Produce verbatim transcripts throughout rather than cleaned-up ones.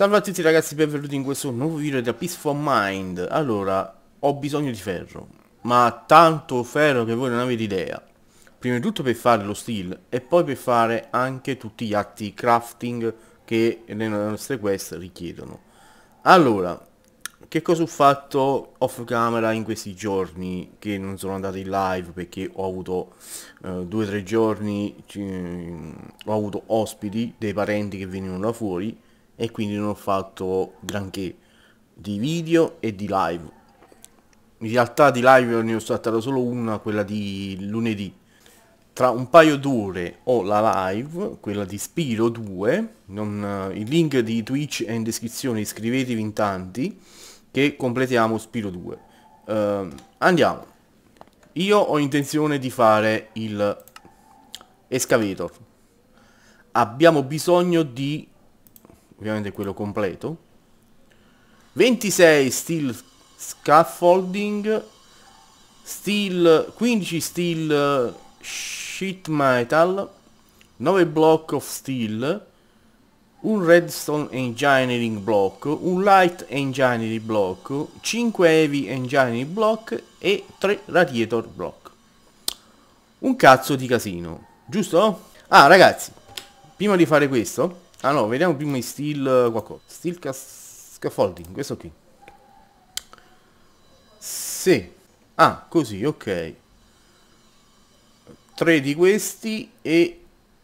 Salve a tutti ragazzi, benvenuti in questo nuovo video da Peace for Mind. Allora, ho bisogno di ferro, ma tanto ferro che voi non avete idea. Prima di tutto per fare lo steel e poi per fare anche tutti gli atti crafting che le nostre quest richiedono. Allora, che cosa ho fatto off camera in questi giorni che non sono andato in live perché ho avuto eh, due o tre giorni, ci- ho avuto ospiti, dei parenti che venivano da fuori e quindi non ho fatto granché di video e di live. In realtà di live ne ho saltata solo una, quella di lunedì. Tra un paio d'ore ho la live, quella di Spiro due, non, eh, il link di Twitch è in descrizione, iscrivetevi in tanti che completiamo Spiro due. Eh, andiamo. Io ho intenzione di fare il excavator. Abbiamo bisogno di, ovviamente quello completo, ventisei steel scaffolding, steel, quindici steel sheet metal, nove block of steel, un redstone engineering block, un light engineering block, cinque heavy engineering block e tre radiator block. Un cazzo di casino, giusto? Ah ragazzi, prima di fare questo, ah no, vediamo prima i steel qualcosa. Steel scaffolding, questo qui. Sì. Ah, così, ok. Tre di questi e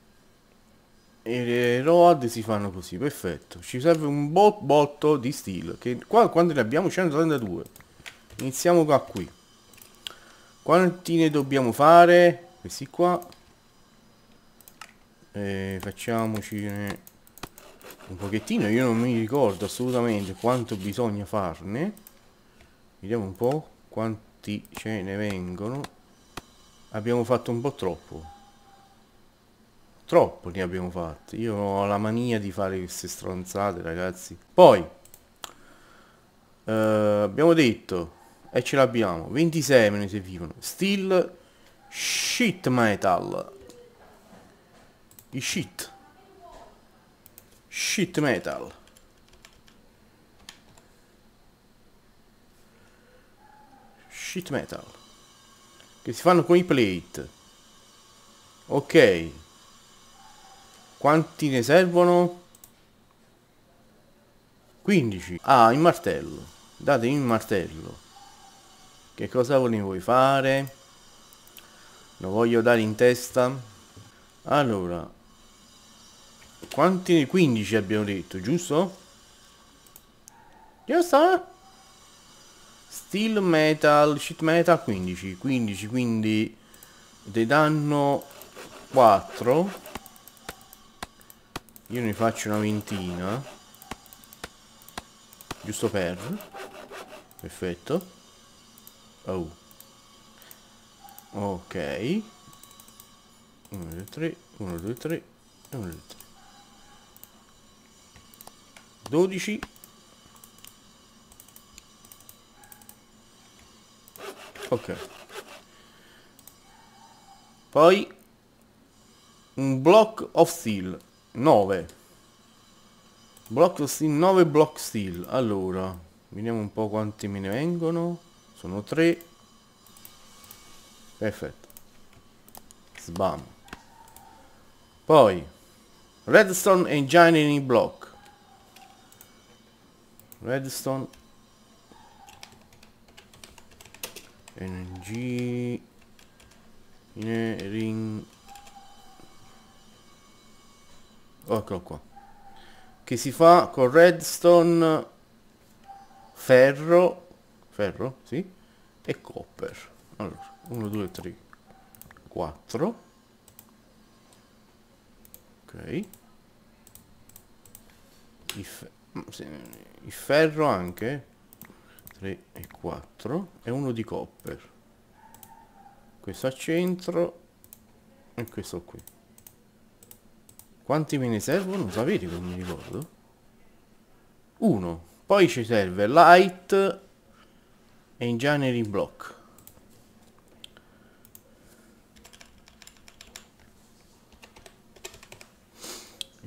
e le rod si fanno così, perfetto. Ci serve un bot botto di steel, che qua quando ne abbiamo centotrentadue. Iniziamo qua qui. Quanti ne dobbiamo fare? Questi qua. E facciamoci un pochettino, io non mi ricordo assolutamente quanto bisogna farne. Vediamo un po' quanti ce ne vengono. Abbiamo fatto un po' troppo. Troppo ne abbiamo fatti. Io ho la mania di fare queste stronzate, ragazzi. Poi eh, abbiamo detto, e ce l'abbiamo, ventisei me ne servivano. Steel sheet metal. I sheet. Sheet metal. Sheet metal. Che si fanno con i plate. Ok. Quanti ne servono? quindici. Ah, il martello. Datemi il martello. Che cosa ne vuoi fare? Lo voglio dare in testa. Allora, quanti? quindici abbiamo detto, giusto? Giusto? Steel metal, sheet metal quindici. quindici, quindi dei danno quattro. Io ne faccio una ventina. Giusto per. Perfetto. Oh. Ok. uno, due, tre, uno, due, tre, uno, due, tre. dodici. Ok. Poi un block of steel. nove. Block of steel, nove block steel. Allora, vediamo un po' quanti me ne vengono. Sono tre. Perfetto. Sbam. Poi redstone engineering block. Redstone engineering. Eccolo qua. Che si fa con redstone, ferro, ferro, sì, e copper. Allora, uno, due, tre, quattro. Ok. Il, fe il ferro anche. tre e quattro. E uno di copper. Questo a centro. E questo qui. Quanti me ne servono? Sapete che mi ricordo? Uno. Poi ci serve light engineering block.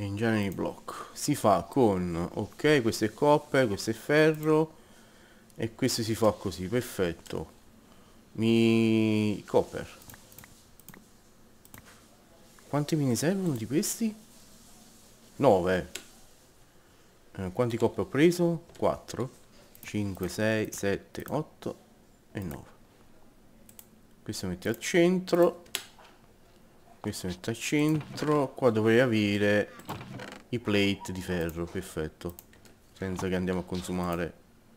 Engine block si fa con, ok, questo è copper, questo è ferro e questo si fa così, perfetto. Mi copper, quanti me ne servono di questi? nove. Eh, quanti copper ho preso? quattro, cinque, sei, sette, otto e nove. Questo metti al centro, questo metto al centro. Qua dovrei avere i plate di ferro, perfetto, senza che andiamo a consumare.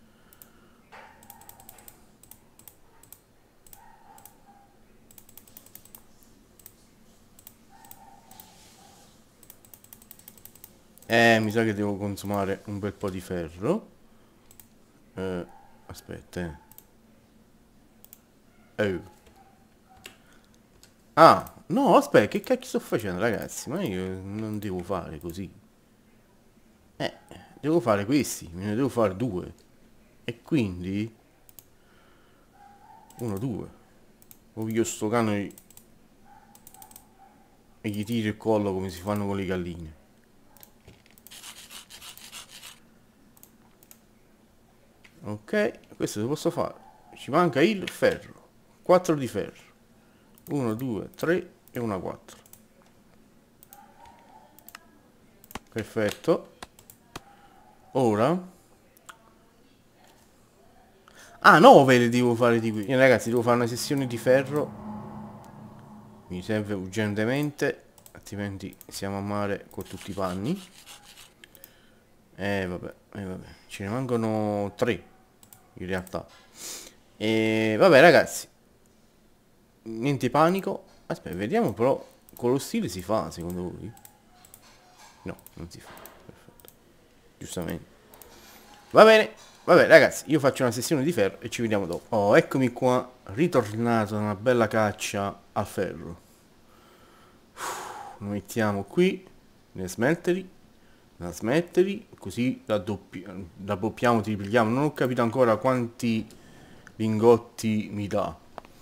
Eh, mi sa che devo consumare un bel po' di ferro. Eh, aspetta, eh. Oh. Ah, no, aspetta, che cacchio sto facendo, ragazzi? Ma io non devo fare così. Eh, devo fare questi, me ne devo fare due. E quindi... Uno, due. O io sto cane e e gli tiro il collo come si fanno con le galline. Ok, questo lo posso fare. Ci manca il ferro. quattro di ferro. uno, due, tre e una quattro. Perfetto. Ora... Ah, nove le devo fare di qui. Eh, ragazzi, devo fare una sessione di ferro. Mi serve urgentemente, altrimenti siamo a mare con tutti i panni. Eh vabbè, eh vabbè. Ce ne mancano tre in realtà. E vabbè ragazzi, niente panico. Aspetta, vediamo però con lo stile si fa secondo voi? No, non si fa. Perfetto. Giustamente. Va bene. Vabbè ragazzi, io faccio una sessione di ferro e ci vediamo dopo. Oh, eccomi qua, ritornato da una bella caccia al ferro. Lo mettiamo qui, nelle smeltery, la smeltery, così raddoppi- raddoppiamo, triplichiamo. Non ho capito ancora quanti lingotti mi dà,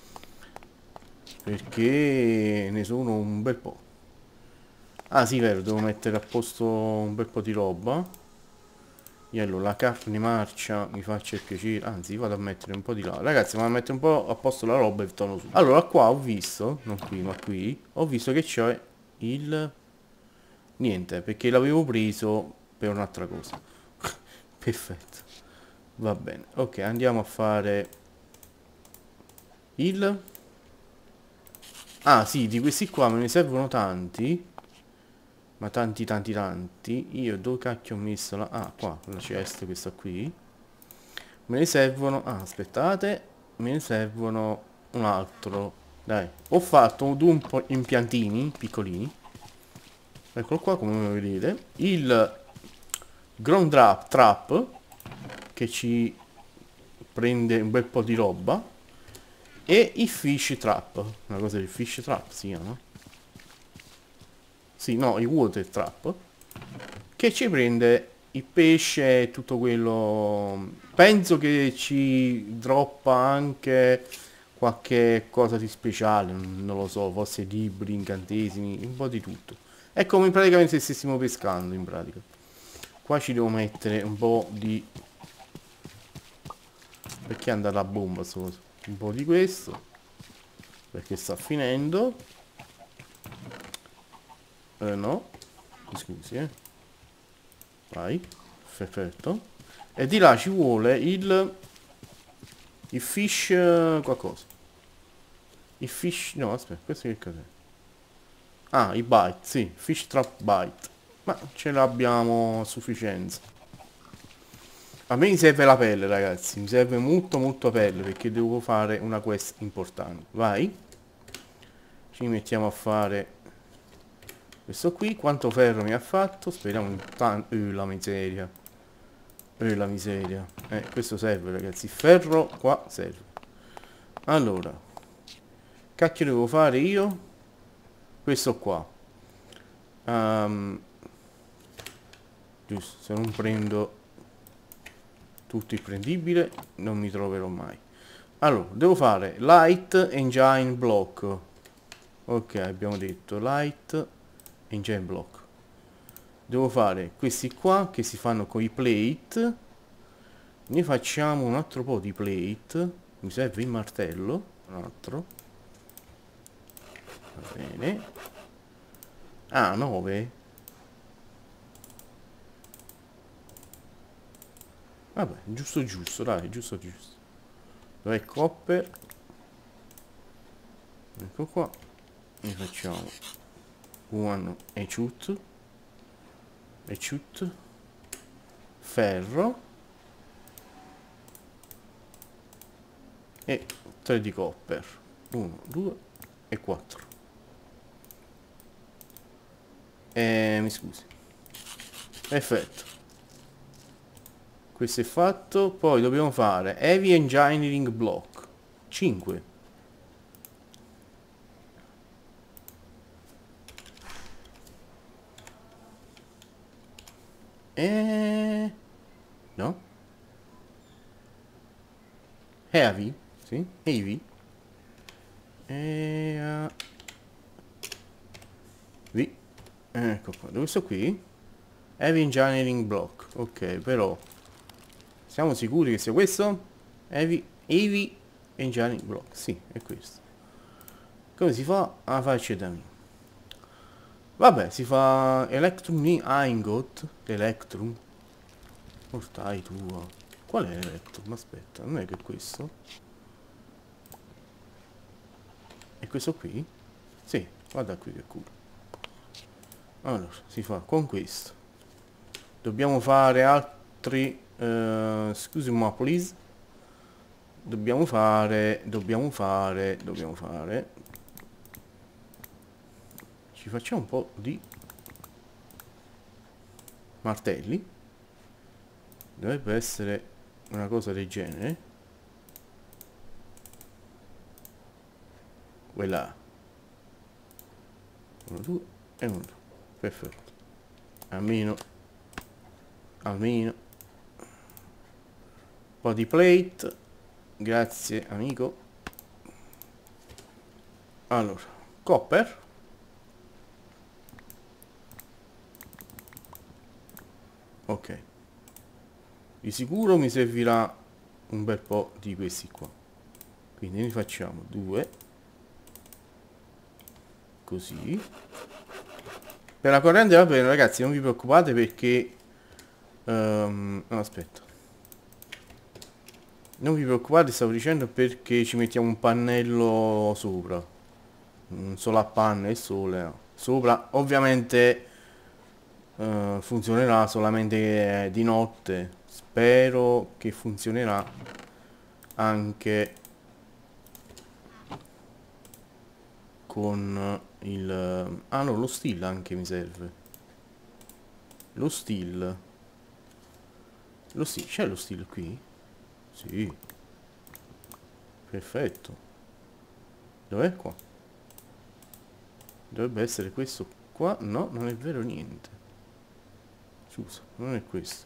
perché ne sono un bel po'. Ah sì, vero, devo mettere a posto un bel po' di roba. Yellow, la carne marcia, mi faccia il piacere, anzi vado a mettere un po' di là. Ragazzi, vado a mettere un po' a posto la roba e torno su. Allora qua ho visto, non qui ma qui, ho visto che c'è il... Niente, perché l'avevo preso per un'altra cosa. Perfetto. Va bene. Ok, andiamo a fare il... Ah sì, di questi qua me ne servono tanti. Ma tanti tanti tanti. Io dove cacchio ho messo la... Ah, qua, la cesta, questa qui. Me ne servono... Ah, aspettate. Me ne servono un altro. Dai. Ho fatto due impiantini piccolini. Eccolo qua, come vedete. Il ground trap, trap che ci prende un bel po' di roba. E il fish trap. Una cosa del fish trap si chiama. Sì, no, il water trap. Che ci prende il pesce e tutto quello. Penso che ci droppa anche qualche cosa di speciale. Non lo so, forse libri, incantesimi, un po' di tutto. È come praticamente se stessimo pescando in pratica. Qua ci devo mettere un po' di... Perché è andata a bomba sto coso? Un po' di questo. Perché sta finendo. Eh no. Scusi, eh. Vai. Perfetto. E di là ci vuole il... Il fish... qualcosa. Il fish... No, aspetta, questo che cos'è? Ah, i bite, sì. Fish trap bite. Ma ce l'abbiamo a sufficienza. A me mi serve la pelle, ragazzi. Mi serve molto molto pelle perché devo fare una quest importante. Vai. Ci mettiamo a fare questo qui. Quanto ferro mi ha fatto? Speriamo intanto... Eh, la miseria. Eh, la miseria. Eh, questo serve, ragazzi. Il ferro qua serve. Allora. Cacchio devo fare io? Questo qua. Um, giusto, se non prendo tutto il prendibile non mi troverò mai. Allora, devo fare light engine block. Ok, abbiamo detto light engine block. devo fare questi qua che si fanno con i plate. Ne facciamo un altro po' di plate. Mi serve il martello. Un altro. Va bene. Ah, nove. Vabbè, giusto giusto, dai, giusto giusto. Dov'è copper? Ecco qua. Ne facciamo uno e ciut. E ciut. Ferro. E tre di copper. uno, due e quattro. E mi scusi. Perfetto. Questo è fatto. Poi dobbiamo fare Heavy Engineering Block cinque. E... no? Heavy? Sì? Heavy? E... uh, V. Ecco qua. Dove sto qui? Heavy Engineering Block. Ok, però... siamo sicuri che sia questo? Heavy, heavy Engineering Block. Sì, è questo. Come si fa a farci da me? Vabbè, si fa Electrum Ingot. Electrum. Portai tua. Qual è Electrum? Aspetta, non è che è questo? È questo qui? Sì, guarda qui che culo. Allora, si fa con questo. Dobbiamo fare altri... Uh, scusi ma please. Dobbiamo fare... Dobbiamo fare... Dobbiamo fare... Ci facciamo un po' di... martelli. Dovrebbe essere una cosa del genere. Quella. Uno, due e uno, due. Perfetto. Almeno. Almeno. Un po' di plate. Grazie amico. Allora. Copper. Ok. Di sicuro mi servirà un bel po' di questi qua. Quindi ne facciamo due. Così. Per la corrente va bene ragazzi, non vi preoccupate perché... Um, no, aspetta. Non vi preoccupate, stavo dicendo, perché ci mettiamo un pannello sopra. Un sovrappanno e sole. No. Sopra, ovviamente... Uh, funzionerà solamente di notte. Spero che funzionerà anche con il... ah no, lo steel anche mi serve. Lo steel. Lo steel, c'è lo steel qui? Sì. Perfetto. Dov'è qua? Dovrebbe essere questo qua. No, non è vero niente. Scusa, non è questo.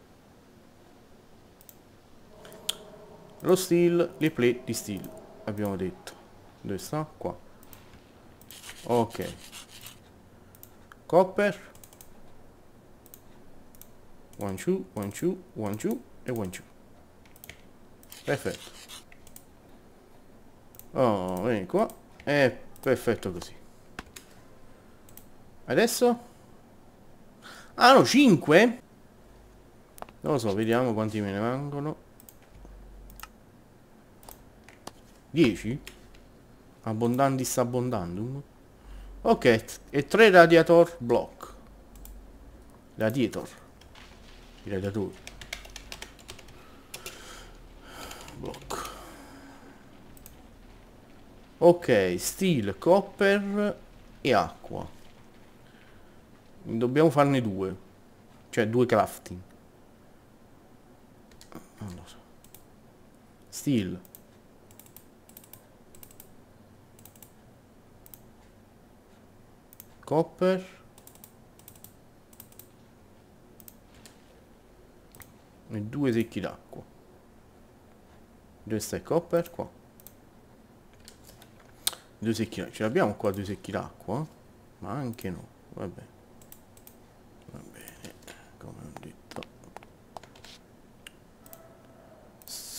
Lo steel, le plate di steel, abbiamo detto. Dove sta? Qua. Ok. Copper. One, two, one, two, one, two e one, two. Perfetto. Oh, vieni qua. È perfetto così. Adesso? Ah no, cinque? Non lo so, vediamo quanti me ne mancano. dieci? Abbondandis abbondandum. Ok, e tre radiator block. Radiator. I radiatori. Block. Ok, steel, copper e acqua. Dobbiamo farne due. Cioè due crafting. Allora. Steel. Copper. E due secchi d'acqua. Dove sta il copper? Qua. Due secchi d'acqua. Ce l'abbiamo qua due secchi d'acqua? Ma anche no. Vabbè. Vabbè.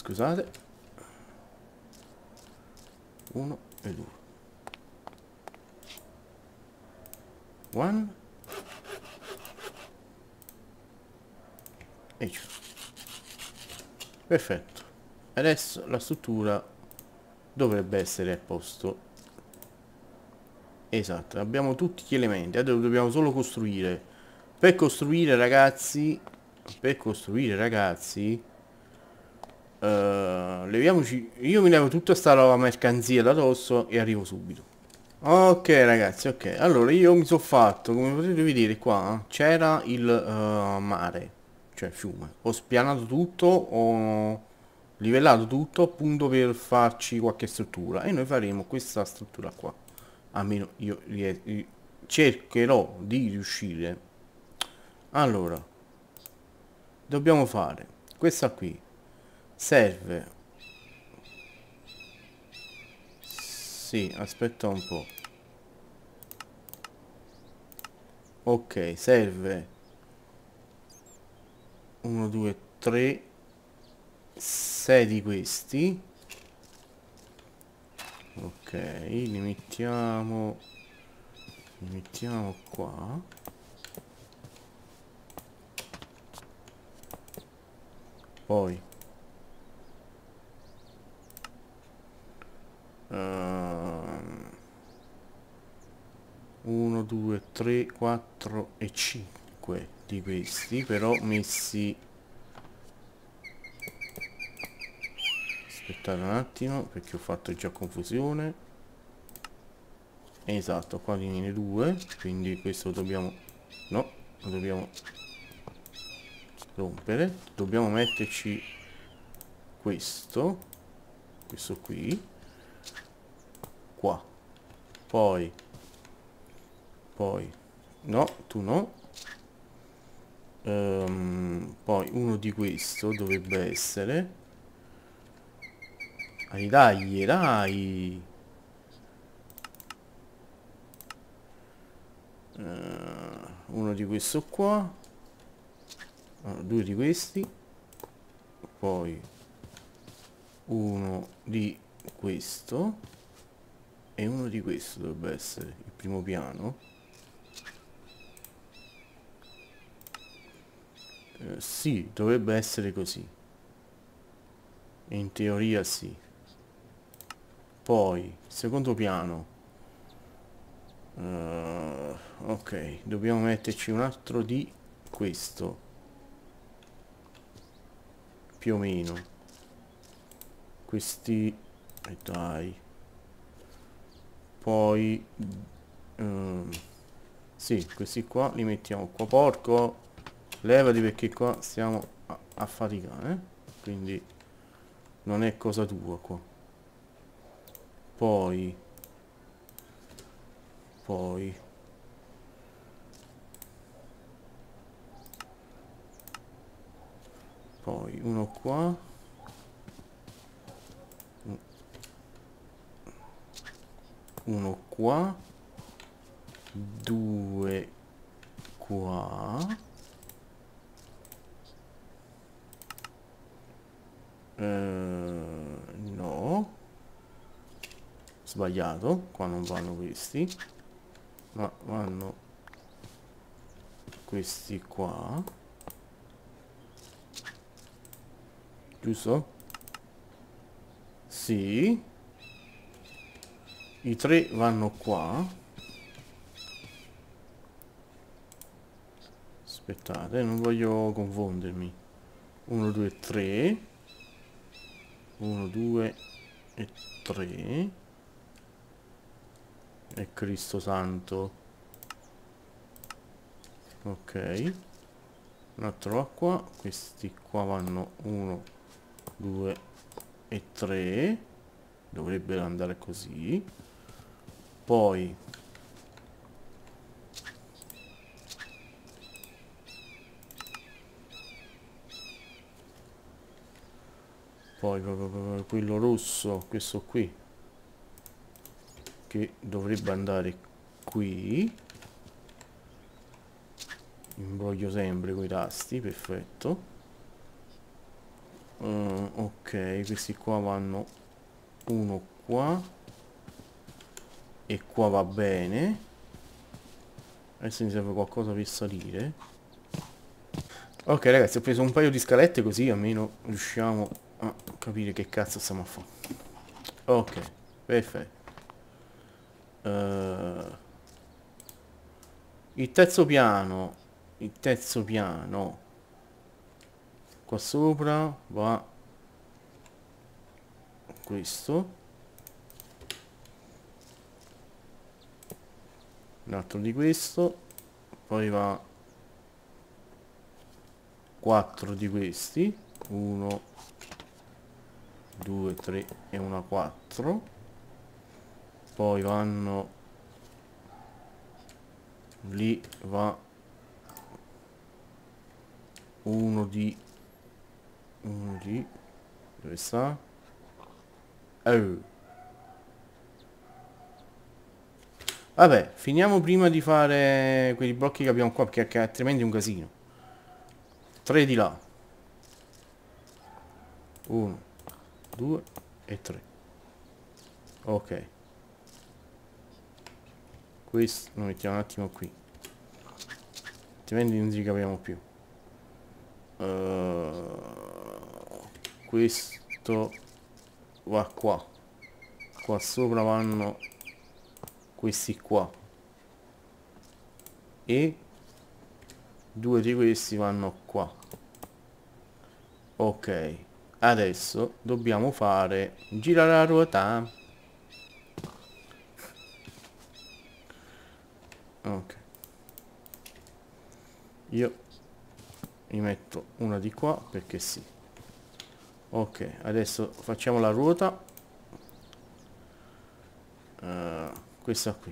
scusate, uno e due, one e giù. Perfetto, adesso la struttura dovrebbe essere a posto. Esatto, abbiamo tutti gli elementi, adesso dobbiamo solo costruire. Per costruire ragazzi, per costruire ragazzi, uh, leviamoci, io mi levo tutta sta roba mercanzia da addosso e arrivo subito. Ok ragazzi, ok, allora io mi sono fatto, come potete vedere qua, c'era il uh, mare, cioè fiume. Ho spianato tutto, ho livellato tutto appunto per farci qualche struttura e noi faremo questa struttura qua. Almeno io ries- cercherò di riuscire. Allora, dobbiamo fare questa qui. Serve. Sì, aspetta un po'. Ok, serve uno, due, tre, sei di questi. Ok, li mettiamo, li mettiamo qua. Poi uno, due, tre, quattro e cinque di questi, però messi. Aspettate un attimo perché ho fatto già confusione. Esatto, qua ne viene due, quindi questo dobbiamo, no, lo dobbiamo rompere. Dobbiamo metterci questo, questo qui, qua, poi, poi, no, tu no, um, poi uno di questo dovrebbe essere, dai, dai, dai. Uh, uno di questo qua, uh, due di questi, poi uno di questo e uno di questo dovrebbe essere il primo piano. Uh, sì, dovrebbe essere così, in teoria sì. Poi secondo piano, uh, ok, dobbiamo metterci un altro di questo più o meno, questi e dai, poi um, sì, questi qua li mettiamo qua. Porco, levati perché qua stiamo a, a faticare, eh? Quindi non è cosa tua qua. Poi poi poi uno qua, uno qua, due qua, eh, no, sbagliato, qua non vanno questi, ma vanno questi qua, giusto? Sì, i tre vanno qua. Aspettate, non voglio confondermi. uno, due, tre, uno, due e tre. E Cristo santo. Ok, un altro va qua, questi qua vanno uno, due e tre, dovrebbero andare così. Poi poi proprio quello rosso, questo qui, che dovrebbe andare qui. Imbroglio sempre con i tasti, perfetto. Uh, ok, Ok, questi qua vanno uno qua e qua va bene. Adesso mi serve qualcosa per salire. Ok ragazzi, ho preso un paio di scalette così almeno riusciamo a capire che cazzo stiamo a fare. Ok, perfetto. Uh, il terzo piano, il terzo piano, qua sopra va questo, un altro di questo, poi va quattro di questi, uno, due, tre e una quattro, poi vanno lì, va uno di uno di dove sta? Oh. Vabbè, finiamo prima di fare quei blocchi che abbiamo qua perché altrimenti è un casino. Tre di là, uno, due e tre. Ok, questo lo mettiamo un attimo qui, altrimenti non ci capiamo più. Uh, questo va qua, qua sopra vanno questi qua e due di questi vanno qua. Ok, adesso dobbiamo fare girare la ruota. Ok, io mi metto una di qua perché sì. Ok, adesso facciamo la ruota. Uh, questa qui.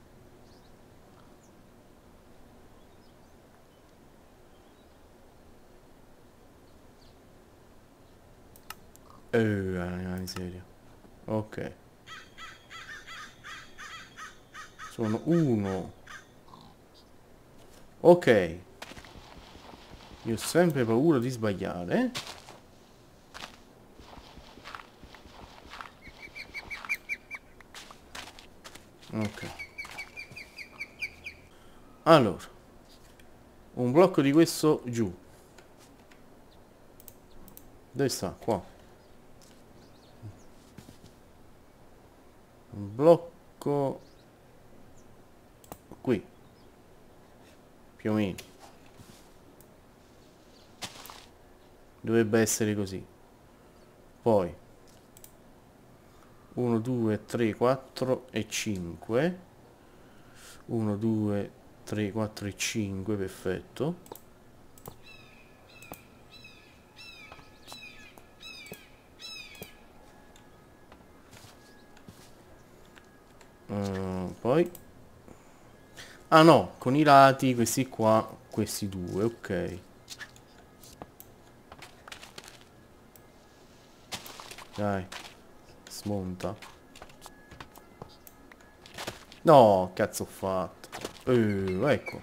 Eh, la miseria. Ok, sono uno. Ok, io ho sempre paura di sbagliare. Ok, allora un blocco di questo giù. Dove sta? Qua. Un blocco qui, più o meno. Dovrebbe essere così. Poi uno, due, tre, quattro e cinque. uno, due, tre, quattro e cinque, perfetto. Uh, poi ah no, con i lati questi qua, questi due, ok. Dai, smonta. No, cazzo ho fatto. Eh, ecco.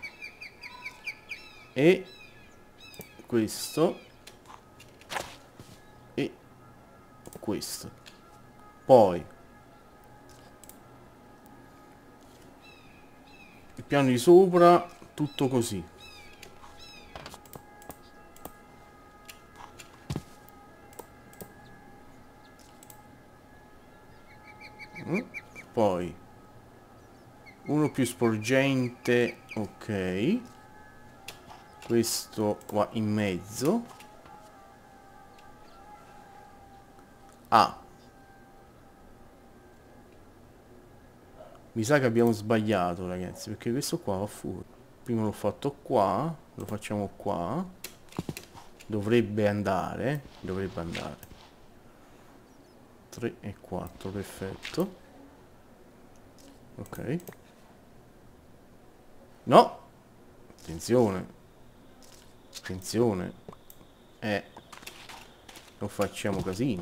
E questo e questo. Poi il piano di sopra tutto così. Mm. Poi uno più sporgente, ok. Questo va in mezzo. Ah, mi sa che abbiamo sbagliato ragazzi, perché questo qua va fuori. Prima l'ho fatto qua, lo facciamo qua. Dovrebbe andare, dovrebbe andare. tre e quattro, perfetto. Ok. No! Attenzione. Attenzione. Eh. Non facciamo casini.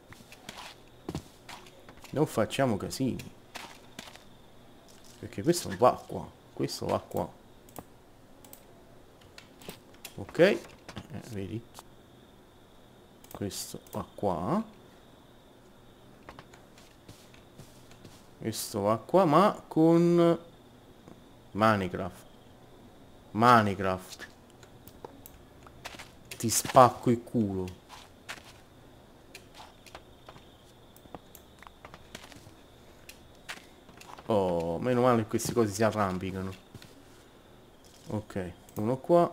Non facciamo casini. Perché questo non va qua. Questo va qua. Ok. Eh, vedi? Questo va qua. Questo va qua, ma con Minecraft. Minecraft. Ti spacco il culo. Oh, meno male che queste cose si arrampicano. Ok, uno qua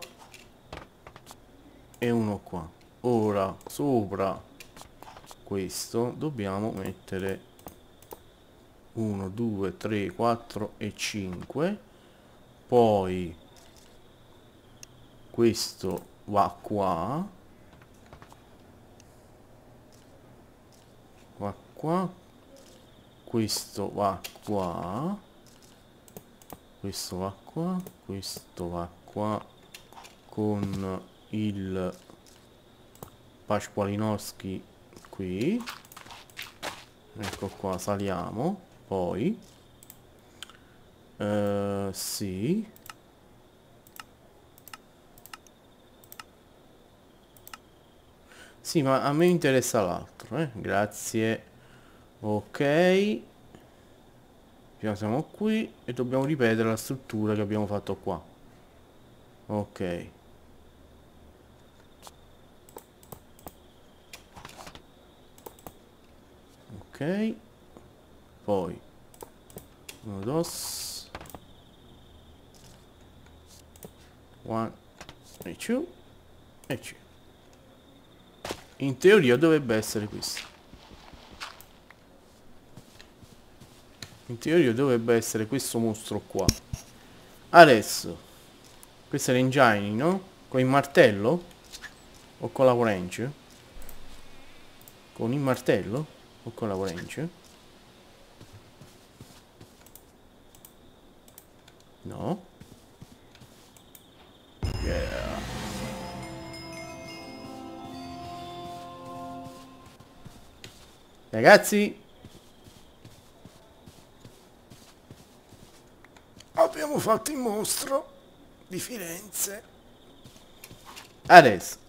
e uno qua. Ora, sopra questo dobbiamo mettere uno, due, tre, quattro e cinque. Poi questo va qua. Va qua. Questo va qua. Questo va qua. Questo va qua. Con il Pasqualinowski qui. Ecco qua, saliamo. Poi uh, sì. Sì, ma a me interessa l'altro, eh. Grazie. Ok. Siamo qui e dobbiamo ripetere la struttura che abbiamo fatto qua. Ok. Ok. Poi uno, dos, one e two e two. In teoria dovrebbe essere questo. In teoria dovrebbe essere questo mostro qua. Adesso questo è l'engine, no? Con il martello? O con la wrench? Con il martello? O con la wrench? No. Yeah. Ragazzi, abbiamo fatto il mostro di Firenze. Adesso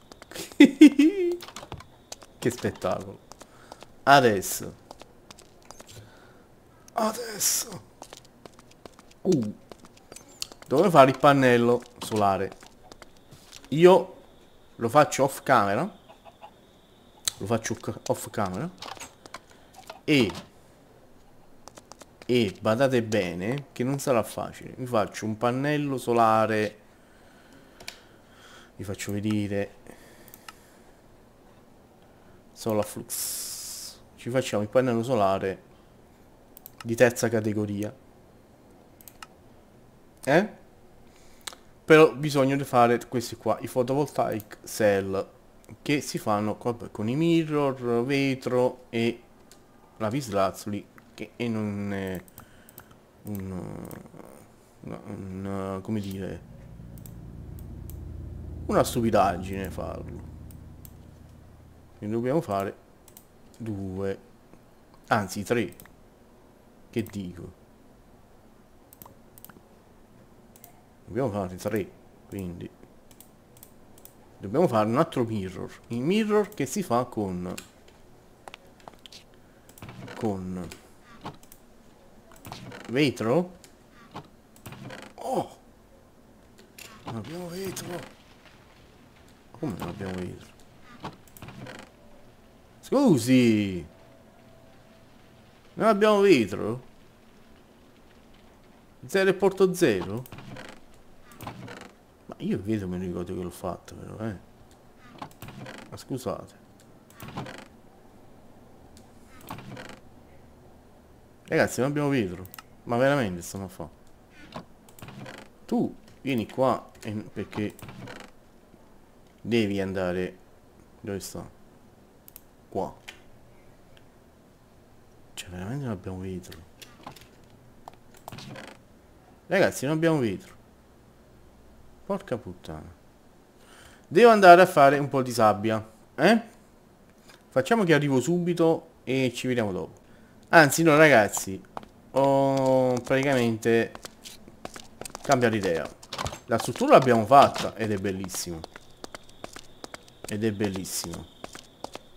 che spettacolo. Adesso Adesso uh, Dove fare il pannello solare? Io lo faccio off camera. Lo faccio off camera. E E badate bene che non sarà facile. Mi faccio un pannello solare. Vi faccio vedere. Solarflux. Ci facciamo il pannello solare di terza categoria. Eh? Però bisogna fare questi qua, i photovoltaic cell, che si fanno con i mirror, vetro e lapislazzuli, che e non è un, un, un come dire, una stupidaggine farlo. Quindi dobbiamo fare due, anzi tre, che dico, dobbiamo fare tre, quindi dobbiamo fare un altro mirror, il mirror che si fa con con vetro. Oh, non abbiamo vetro. Come non abbiamo vetro? Scusi, non abbiamo vetro? Zero e porto zero? Ma io vedo, me lo ricordo che l'ho fatto, però, eh. Ma scusate. Ragazzi, non abbiamo vetro. Ma veramente stiamo a fare? Tu vieni qua e, perché devi andare. Dove sta? Qua. Cioè veramente non abbiamo vetro. Ragazzi, non abbiamo vetro. Porca puttana. Devo andare a fare un po' di sabbia. Eh? Facciamo che arrivo subito e ci vediamo dopo. Anzi no ragazzi, ho praticamente cambiato idea. La struttura l'abbiamo fatta ed è bellissimo. Ed è bellissimo.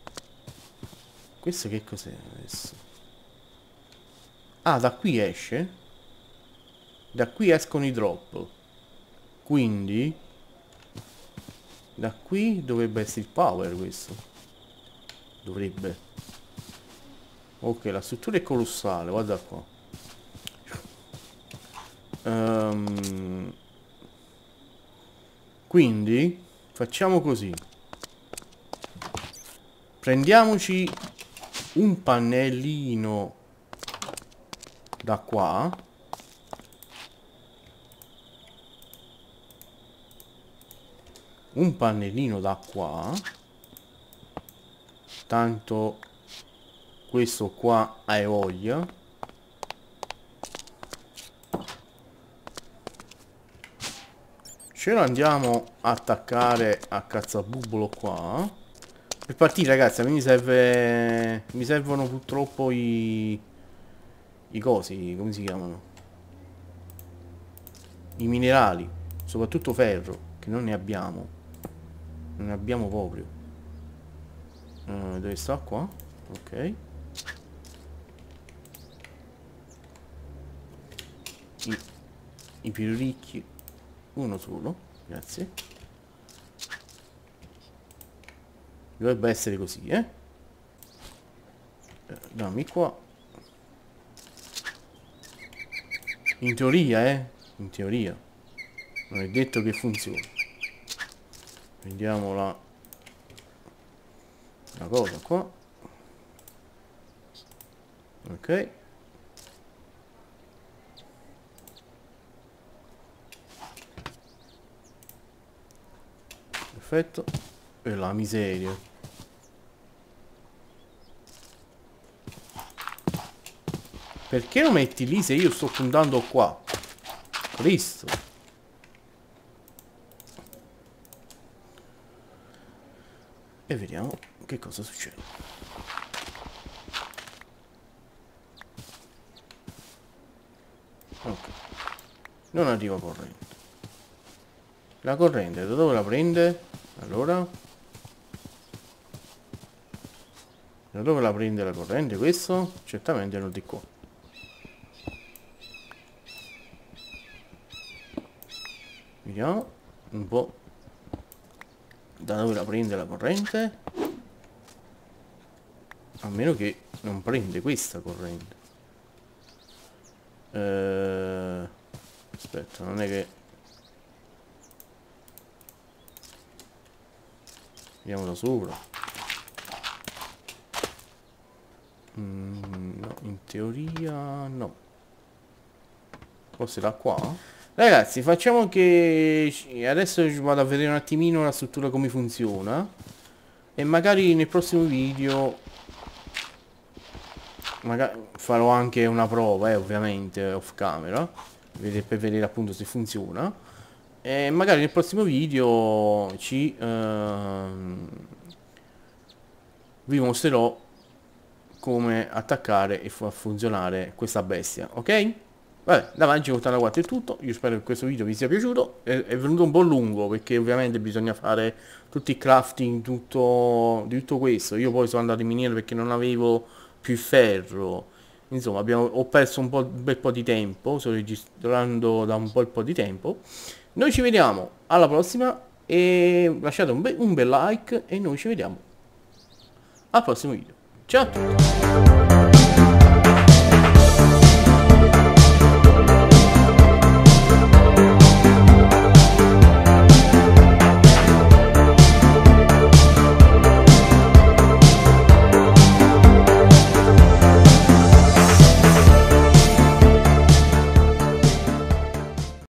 Questo che cos'è adesso? Ah, da qui esce? Da qui escono i drop. Quindi da qui dovrebbe essere il power questo. Dovrebbe. Ok, la struttura è colossale, guarda qua. Um, quindi facciamo così. Prendiamoci un pannellino da qua. Un pannellino da qua. Tanto questo qua hai voglia. Ce lo andiamo a attaccare a cazzabubbolo qua. Per partire, ragazzi, a me mi serve. Mi servono purtroppo i. I cosi, come si chiamano? I minerali. Soprattutto ferro, che non ne abbiamo. Non ne abbiamo proprio. Uh, dove sta qua? Ok. I, i più ricchi. Uno solo, grazie. Dovrebbe essere così, eh? eh dammi qua. In teoria, eh? In teoria. Non è detto che funzioni. Prendiamo la... la cosa qua. Ok. Perfetto. E la miseria. Perché lo metti lì se io sto puntando qua? Cristo. E vediamo che cosa succede. Ok. Non arriva corrente. La corrente da dove la prende? Allora, da dove la prende la corrente questo? Certamente non di qua. Vediamo un po' da dove la prende la corrente. A meno che non prende questa corrente. Eh, aspetta, non è che... Andiamo da sopra. Mm, no, in teoria no. Forse da qua? Ragazzi, facciamo che adesso vado a vedere un attimino la struttura come funziona. E magari nel prossimo video magari farò anche una prova, eh, ovviamente off camera, per vedere appunto se funziona. E magari nel prossimo video ci ehm, vi mostrerò come attaccare e far funzionare questa bestia, ok? Vabbè, da Mangi ottantaquattro è tutto. Io spero che questo video vi sia piaciuto. È, è venuto un po' lungo perché ovviamente bisogna fare tutti i crafting, tutto di tutto questo. Io poi sono andato in miniera perché non avevo più ferro. Insomma, abbiamo, ho perso un, po', un bel po' di tempo. Sto registrando da un bel po' di tempo. Noi ci vediamo alla prossima. E lasciate un, be un bel like. E noi ci vediamo al prossimo video. Ciao a tutti.